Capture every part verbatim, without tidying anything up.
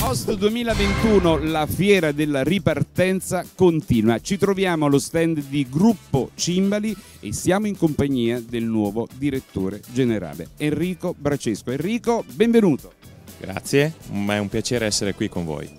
Post duemilaventuno, la fiera della ripartenza continua. Ci troviamo allo stand di Gruppo Cimbali e siamo in compagnia del nuovo direttore generale, Enrico Bracesco. Enrico, benvenuto. Grazie, ma è un piacere essere qui con voi.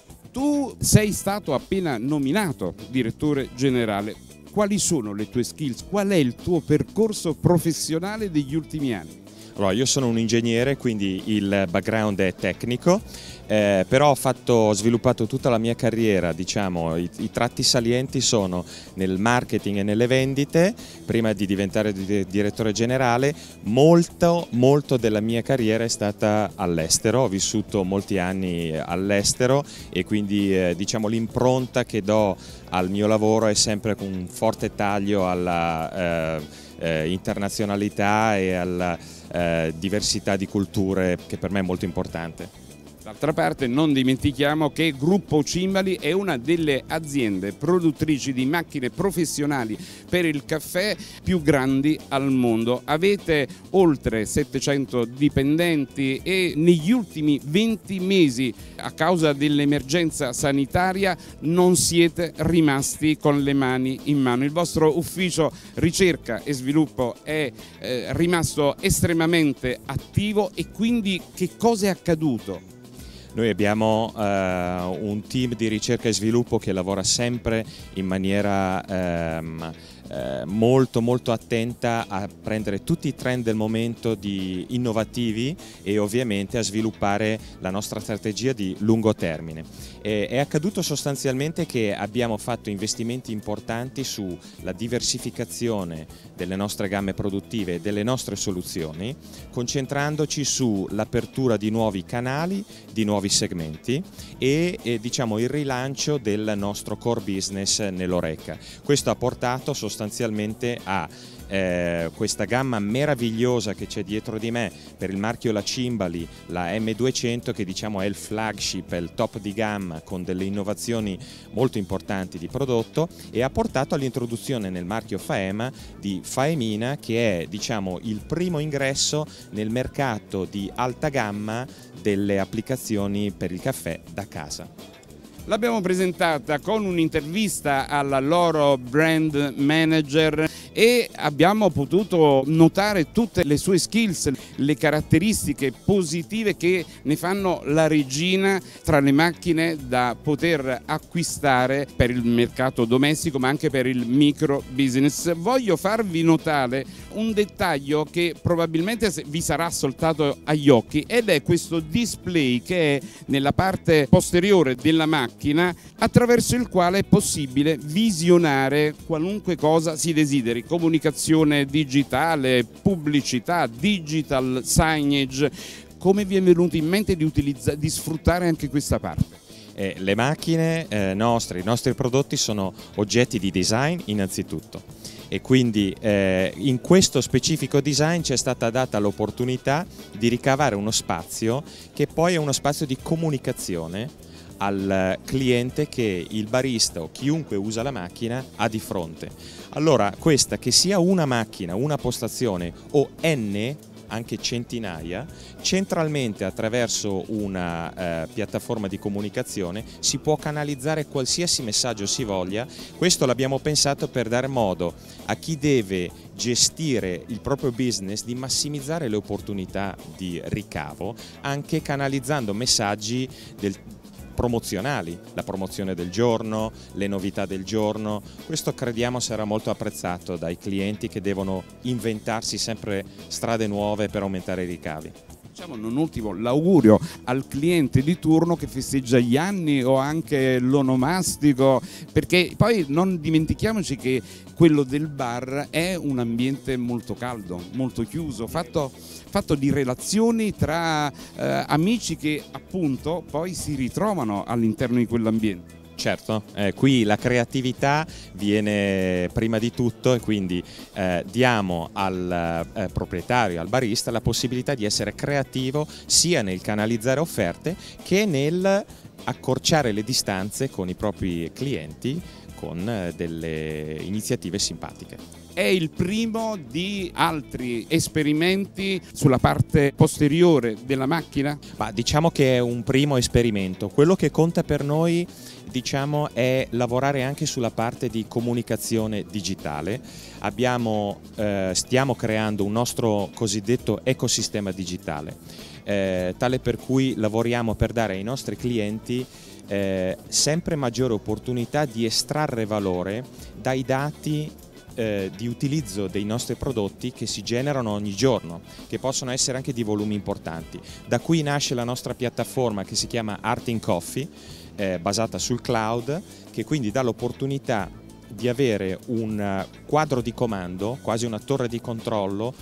Tu sei stato appena nominato direttore generale. Quali sono le tue skills? Qual è il tuo percorso professionale degli ultimi anni? Allora, io sono un ingegnere, quindi il background è tecnico, eh, però ho, fatto, ho sviluppato tutta la mia carriera, diciamo, i, i tratti salienti sono nel marketing e nelle vendite. Prima di diventare di, direttore generale, molto, molto della mia carriera è stata all'estero, ho vissuto molti anni all'estero e quindi eh, diciamo, l'impronta che do al mio lavoro è sempre con un forte taglio alla eh, eh, internazionalità e alla Eh, diversità di culture, che per me è molto importante. D'altra parte non dimentichiamo che Gruppo Cimbali è una delle aziende produttrici di macchine professionali per il caffè più grandi al mondo. Avete oltre settecento dipendenti e negli ultimi venti mesi, a causa dell'emergenza sanitaria, non siete rimasti con le mani in mano. Il vostro ufficio ricerca e sviluppo è eh, rimasto estremamente attivo, e quindi che cosa è accaduto? Noi abbiamo uh, un team di ricerca e sviluppo che lavora sempre in maniera um, uh, molto molto attenta a prendere tutti i trend del momento di innovativi e ovviamente a sviluppare la nostra strategia di lungo termine. E, è accaduto sostanzialmente che abbiamo fatto investimenti importanti sulla diversificazione delle nostre gamme produttive e delle nostre soluzioni, concentrandoci sull'apertura di nuovi canali, di nuovi segmenti e, e diciamo il rilancio del nostro core business nell'Horeca. Questo ha portato sostanzialmente a eh, questa gamma meravigliosa che c'è dietro di me per il marchio La Cimbali, la M duecento, che diciamo è il flagship, è il top di gamma con delle innovazioni molto importanti di prodotto, e ha portato all'introduzione nel marchio Faema di Faemina, che è diciamo il primo ingresso nel mercato di alta gamma delle applicazioni per il caffè da casa. L'abbiamo presentata con un'intervista alla loro brand manager e abbiamo potuto notare tutte le sue skills, le caratteristiche positive che ne fanno la regina tra le macchine da poter acquistare per il mercato domestico ma anche per il micro business. Voglio farvi notare un dettaglio che probabilmente vi sarà saltato agli occhi, ed è questo display che è nella parte posteriore della macchina, attraverso il quale è possibile visionare qualunque cosa si desideri: comunicazione digitale, pubblicità, digital signage. Come vi è venuto in mente di, di sfruttare anche questa parte? Eh, le macchine eh, nostre, i nostri prodotti sono oggetti di design innanzitutto, e quindi eh, in questo specifico design ci è stata data l'opportunità di ricavare uno spazio che poi è uno spazio di comunicazione al cliente che il barista o chiunque usa la macchina ha di fronte. Allora, questa, che sia una macchina, una postazione o N, anche centinaia, centralmente attraverso una eh, piattaforma di comunicazione si può canalizzare qualsiasi messaggio si voglia. Questo l'abbiamo pensato per dare modo a chi deve gestire il proprio business di massimizzare le opportunità di ricavo, anche canalizzando messaggi del promozionali, la promozione del giorno, le novità del giorno. Questo crediamo sarà molto apprezzato dai clienti che devono inventarsi sempre strade nuove per aumentare i ricavi. Facciamo non ultimo l'augurio al cliente di turno che festeggia gli anni o anche l'onomastico, perché poi non dimentichiamoci che quello del bar è un ambiente molto caldo, molto chiuso, fatto, fatto di relazioni tra eh, amici che appunto poi si ritrovano all'interno di quell'ambiente. Certo, eh, qui la creatività viene prima di tutto, e quindi eh, diamo al eh, proprietario, al barista, la possibilità di essere creativo sia nel canalizzare offerte che nel accorciare le distanze con i propri clienti con eh, delle iniziative simpatiche. è il primo di altri esperimenti sulla parte posteriore della macchina? Ma diciamo che è un primo esperimento. Quello che conta per noi, diciamo, è lavorare anche sulla parte di comunicazione digitale. Abbiamo, eh, stiamo creando un nostro cosiddetto ecosistema digitale, eh, tale per cui lavoriamo per dare ai nostri clienti eh, sempre maggiore opportunità di estrarre valore dai dati Eh, di utilizzo dei nostri prodotti che si generano ogni giorno, che possono essere anche di volumi importanti. Da qui nasce la nostra piattaforma che si chiama Art in Coffee, eh, basata sul cloud, che quindi dà l'opportunità di avere un quadro di comando, quasi una torre di controllo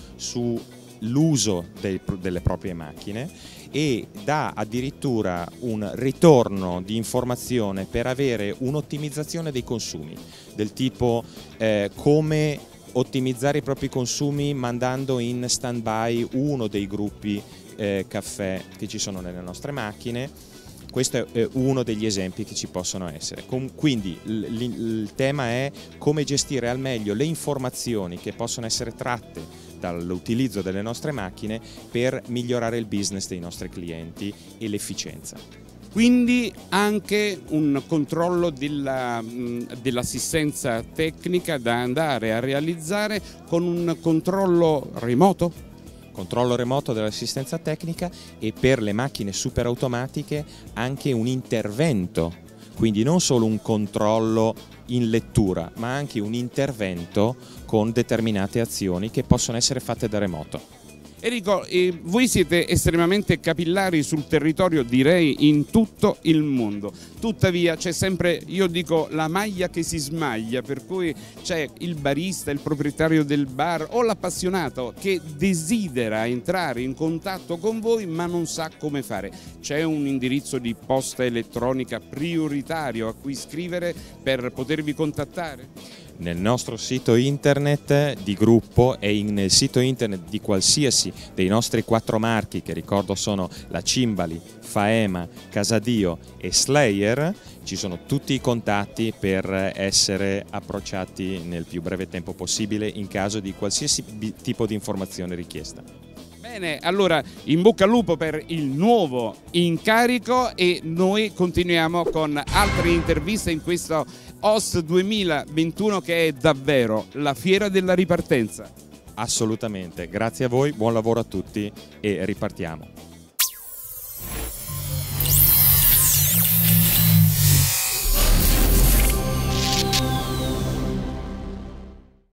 sull'uso delle proprie macchine, e dà addirittura un ritorno di informazione per avere un'ottimizzazione dei consumi, del tipo eh, come ottimizzare i propri consumi mandando in stand-by uno dei gruppi eh, caffè che ci sono nelle nostre macchine. Questo è uno degli esempi che ci possono essere. Quindi il tema è come gestire al meglio le informazioni che possono essere tratte dall'utilizzo delle nostre macchine per migliorare il business dei nostri clienti e l'efficienza. Quindi anche un controllo della, dell'assistenza tecnica da andare a realizzare con un controllo remoto? Controllo remoto dell'assistenza tecnica, e per le macchine super automatiche anche un intervento, quindi non solo un controllo in lettura, ma anche un intervento con determinate azioni che possono essere fatte da remoto. Enrico, eh, voi siete estremamente capillari sul territorio, direi in tutto il mondo, tuttavia c'è sempre, io dico, la maglia che si smaglia, per cui c'è il barista, il proprietario del bar o l'appassionato che desidera entrare in contatto con voi ma non sa come fare. C'è un indirizzo di posta elettronica prioritario a cui scrivere per potervi contattare? Nel nostro sito internet di gruppo e nel sito internet di qualsiasi dei nostri quattro marchi, che ricordo sono la Cimbali, Faema, Casadio e Slayer, ci sono tutti i contatti per essere approcciati nel più breve tempo possibile in caso di qualsiasi tipo di informazione richiesta. Bene, allora in bocca al lupo per il nuovo incarico, e noi continuiamo con altre interviste in questo O S duemilaventuno che è davvero la fiera della ripartenza. Assolutamente, grazie a voi, buon lavoro a tutti e ripartiamo.